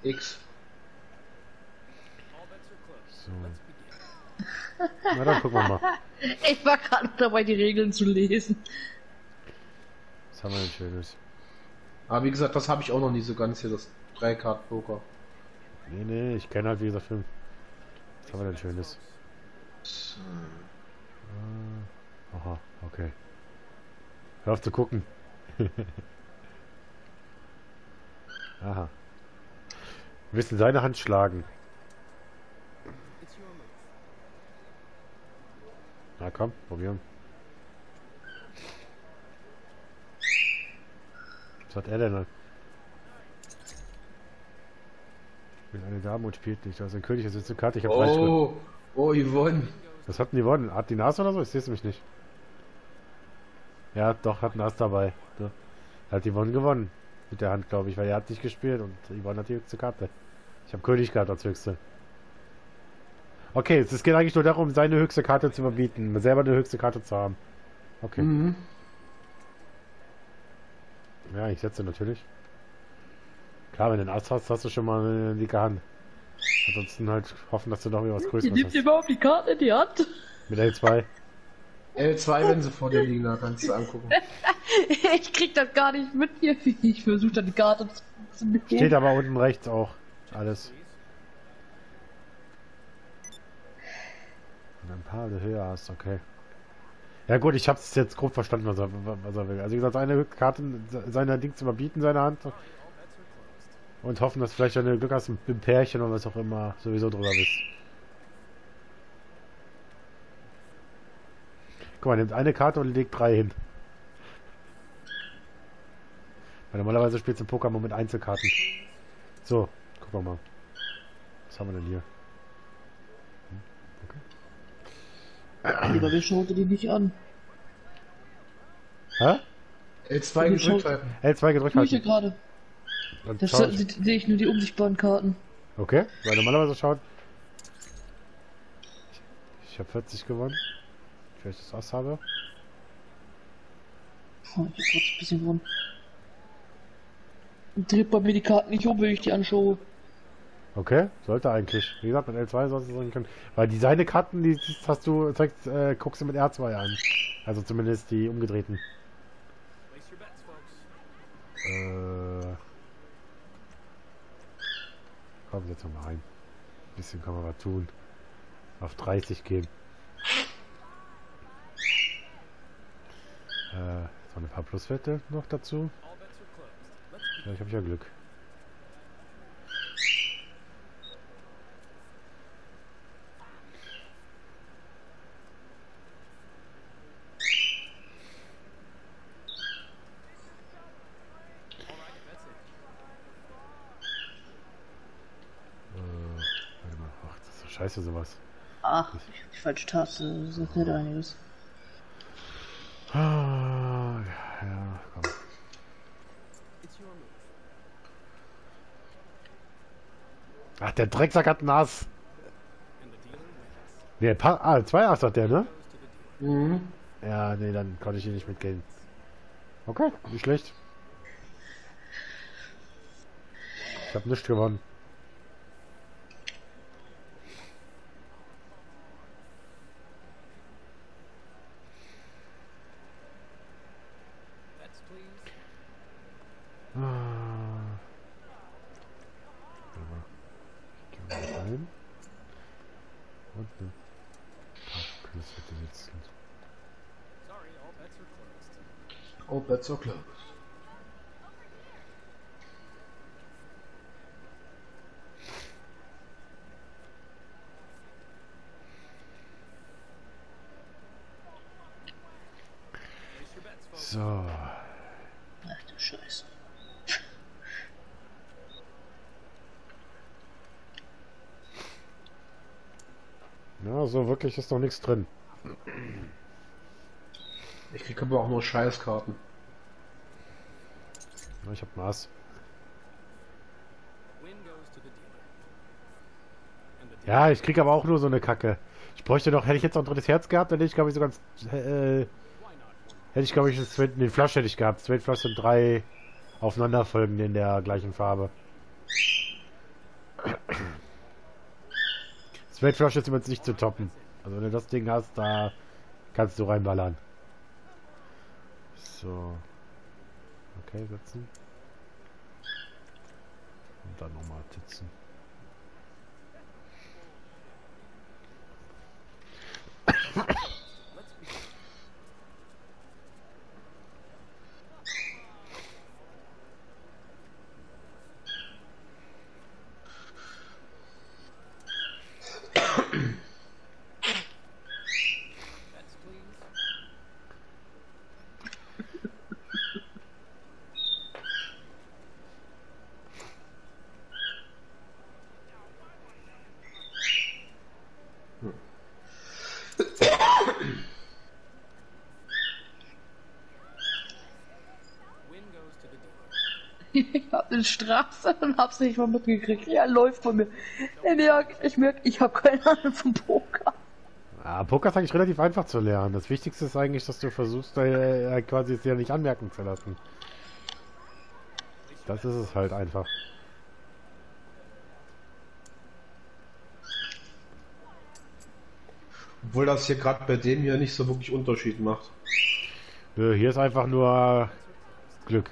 X. So. Na dann gucken wir mal. Ich war gerade dabei, die Regeln zu lesen. Was haben wir denn Schönes? Aber wie gesagt, das habe ich auch noch nie so ganz hier, das 3-Card-Poker. Nee, ich kenne halt wie gesagt Film. Was haben wir denn Schönes? So. Aha, okay. Hör auf zu gucken. Aha. Wir müssen seine Hand schlagen. Na komm, probieren. Was hat er denn? Ich bin eine Dame und spielt nicht. Also ein König, das ist eine Karte. Ich habe Oh, Yvonne. Was hat denn die gewonnen? Hat die Nas oder so? Ich sehe es nämlich nicht. Ja, doch, hat Nas dabei. So. Hat Yvonne gewonnen. Mit der Hand, glaube ich, weil er hat nicht gespielt und Yvonne hat die höchste Karte. Ich habe König gehabt als höchste. Okay, es geht eigentlich nur darum, seine höchste Karte zu überbieten. Selber eine höchste Karte zu haben. Okay. Mhm. Ja, ich setze natürlich. Klar, wenn du einen Ass hast, hast du schon mal eine dicke Hand. Ansonsten halt hoffen, dass du noch was Die Größeres nimmt hast. überhaupt die Karte in die Hand. Mit L2. L2, wenn sie vor dir liegen, da kannst du angucken. Ich krieg das gar nicht mit hier, wie ich versuche, da die Karte zu mitnehmen. Steht aber unten rechts auch alles. Und ein paar höher hast, okay. Ja gut, ich hab's jetzt grob verstanden, was er will. Also wie gesagt, eine Karte, seine Ding zu überbieten, seine Hand. Und hoffen, dass vielleicht eine Glück hast mit dem Pärchen oder was auch immer sowieso drüber bist. Guck mal, nimmt eine Karte und legt 3 hin. Weil normalerweise spielst du im Pokémon mit Einzelkarten. So, gucken wir mal. Was haben wir denn hier? Okay. Lieber, wir schauen die nicht an. Hä? L2 gedrückt halten. L2 gedrückt Tue ich ja halten. gerade. Dann Das schau ich. sehe ich nur die unsichtbaren Karten. Okay, weil normalerweise schaut. Ich habe 40 gewonnen. Vielleicht das Ass habe. Oh, ich hab kurz ein bisschen gewonnen. Und dreht bei mir die Karten nicht um, wenn ich die anschaue. Okay, sollte eigentlich. Wie gesagt, mit L2 sollst du sagen können. Weil die seine Karten, die hast du, guckst du mit R2 an. Also zumindest die umgedrehten. Komm, setz mal rein. Ein bisschen kann man was tun. Auf 30 gehen. So ein paar Pluswerte noch dazu. Vielleicht habe ich ja Glück. Warte mal. Ach, das ist doch scheiße sowas. Ach, ich hab die falsche Taste, das ist nicht einiges. Ah, ja, komm. Ach, der Drecksack hat ein Ass. Nee, 2 Ass hat der, ne? Mhm. Ja, nee, dann konnte ich hier nicht mitgehen. Okay, nicht schlecht. Ich habe nichts gewonnen. Rein. Und eine Pluswette setzen. Oh, bets are closed. So. Ach du Scheiße. Ja, so wirklich ist noch nichts drin. Ich krieg aber auch nur Scheißkarten. Ja, ich hab ein Ass. Ja, ich krieg aber auch nur so eine Kacke. Ich bräuchte doch, hätte ich jetzt noch ein drittes Herz gehabt, dann hätte ich glaube ich so ganz, hätte ich glaube ich den Flush hätte ich gehabt. Zwei Flush sind 3 aufeinanderfolgende in der gleichen Farbe. Straight Flush ist übrigens nicht zu toppen. Also wenn du das Ding hast, da kannst du reinballern. So. Okay, setzen. Und dann nochmal titzen. Ich hab eine Straße und hab's nicht mal mitgekriegt. Ja, läuft von mir. Ich merke, ich habe keine Ahnung vom Poker. Ja, Poker ist eigentlich relativ einfach zu lernen. Das Wichtigste ist eigentlich, dass du versuchst, quasi es dir nicht anmerken zu lassen. Das ist es halt einfach. Obwohl das hier gerade bei dem hier nicht so wirklich Unterschied macht. Nö, hier ist einfach nur Glück.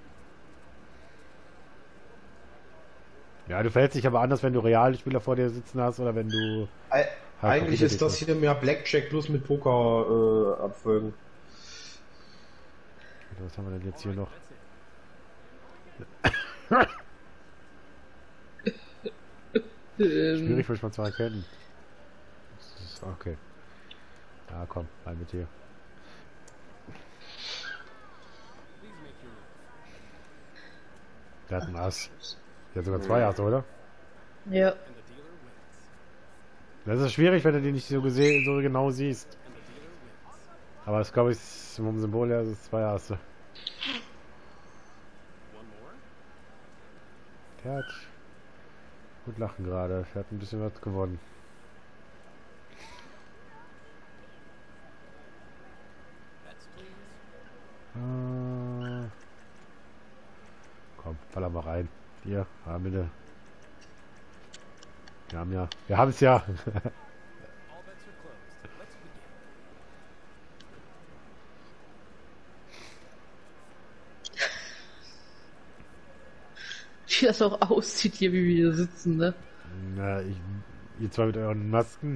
Ja, du verhältst dich aber anders, wenn du Realspieler vor dir sitzen hast oder wenn du... Eigentlich ist das hier mehr Blackjack plus mit Poker abfolgen. Was haben wir denn jetzt hier noch? Schwierig für mal zu erkennen. Okay. Ja, komm, rein mit dir. Der hat einen Ass. Der hat sogar 2 Asse, oder? Ja. Das ist schwierig, wenn du die nicht so genau siehst. Aber das glaube ich vom Symbol her ist es 2 Asse. Der hat gut lachen gerade. Der hat ein bisschen was gewonnen. Komm, baller mal rein. Hier, bitte. Wir haben es ja. Wie das auch aussieht hier, wie wir hier sitzen, ne? Na, ihr zwei mit euren Masken.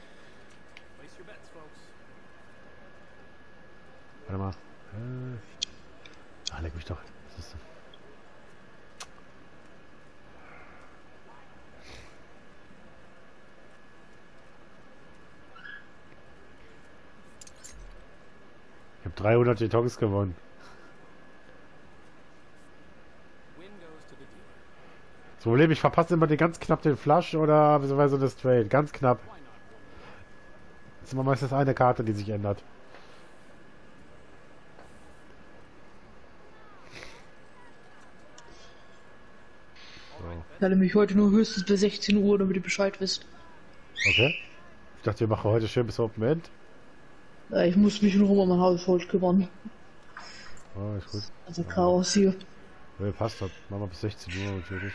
Warte mal. Leck mich doch. Was ist das? Ich habe 300 Jetons gewonnen. Das Problem, ich verpasse immer ganz knapp den Flush oder beziehungsweise das Trade. Ganz knapp. Das ist immer meistens eine Karte, die sich ändert. Ich halte mich heute nur höchstens bis 16 Uhr, damit ihr Bescheid wisst. Okay. Ich dachte, wir machen heute schön bis Open End. Ja, ich muss mich nur um mein Haushalt kümmern. Oh, ist gut. Also Chaos hier. Ja, passt das. Machen wir bis 16 Uhr natürlich.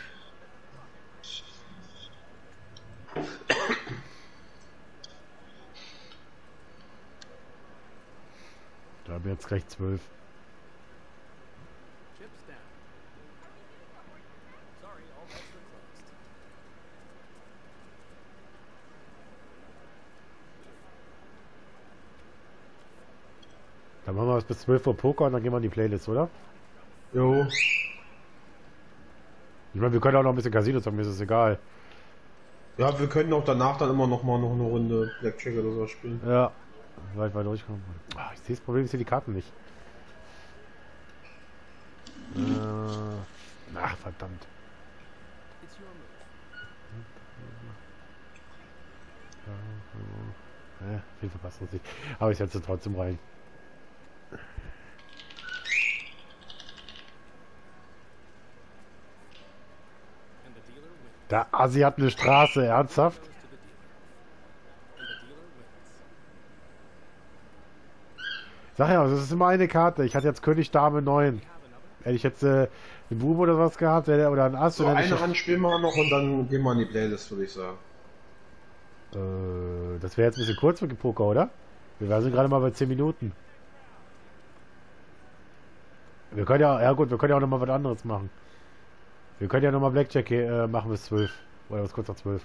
Da haben wir jetzt gleich 12. Dann machen wir es bis 12 Uhr Poker und dann gehen wir in die Playlist, oder? Jo. Ich meine, wir können auch noch ein bisschen Casino zocken, mir ist es egal. Ja, wir können auch danach dann immer noch mal noch eine Runde Blackjack oder so spielen. Ja. Weit durchkommen. Ah, ich sehe das Problem, ich sehe die Karten nicht. Ach, verdammt. Viel verpasst uns nicht. Aber ich setze trotzdem rein. Der Asi hat eine Straße, ernsthaft? Sag ja, das ist immer eine Karte. Ich hatte jetzt König Dame 9. Hätte ich jetzt einen Bube oder was gehabt, oder ein Ass, So, oder hätte eine ich, Hand spielen wir noch und dann gehen wir in die Playlist, würde ich sagen. das wäre jetzt ein bisschen kurz mit dem Poker, oder? Wir sind gerade mal bei 10 Minuten. Wir können ja, ja gut, wir können ja auch noch mal was anderes machen. Wir können ja noch mal Blackjack machen bis 12. Oder bis kurz nach 12.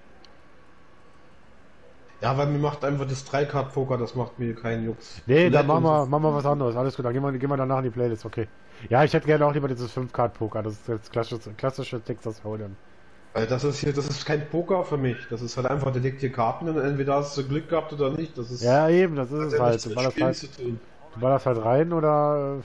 Ja, weil mir macht einfach das 3-Card-Poker, das macht mir keinen Jux. Nee, dann Nett und so. machen wir was anderes. Alles gut, dann gehen wir danach in die Playlist, okay. Ja, ich hätte gerne auch lieber dieses 5-Card-Poker. Das ist das klassische Texas Hold'em. Weil das ist kein Poker für mich. Das ist halt einfach, der legt hier Karten und entweder hast du Glück gehabt oder nicht. Das ist Ja, eben, das ist hat es ja halt. nichts mit Spielen zu tun. Du ballerst halt rein oder.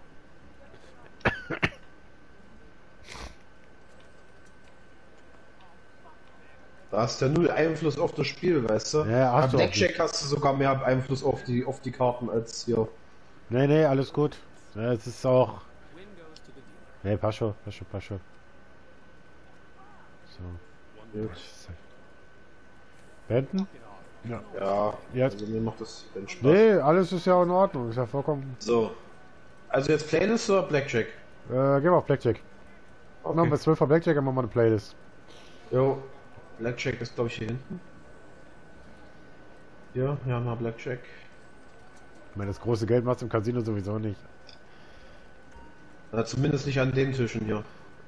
Da hast du ja null Einfluss auf das Spiel, weißt du? Ja, hast Bei du auch Blackjack hast du sogar mehr Einfluss auf die Karten als hier. Nee, alles gut. Ja, es ist auch. Nee, passt schon. So. Beenden? Ja. Ja, Jetzt. also mir macht das den Spaß. Nee, alles ist ja in Ordnung. Ist ja vollkommen. So. Also jetzt Playlist oder Blackjack? Gehen wir auf Blackjack. Machen wir 12 auf Blackjack, dann machen wir eine Playlist. Jo. Blackjack ist glaube ich hier hinten. Ja, ja, mal Blackjack. Ich meine, das große Geld macht im Casino sowieso nicht. Na, zumindest nicht an den Tischen hier.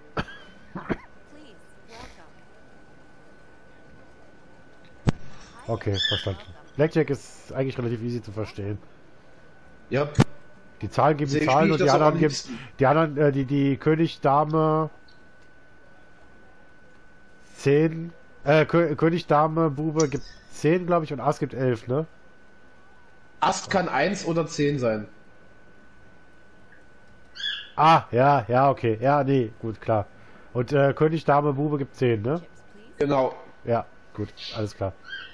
Okay, verstanden. Blackjack ist eigentlich relativ easy zu verstehen. Ja. Die Zahlen geben die Deswegen Zahlen spiel und ich die das auch anderen am geben. liebsten. Die anderen, die König, Dame, 10. König, Dame, Bube gibt 10, glaube ich, und Ass gibt 11, ne? Ast kann 1 oder 10 sein. Ah, ja, okay. Ja, nee, gut, klar. Und König, Dame, Bube gibt 10, ne? Genau. Ja, gut, alles klar.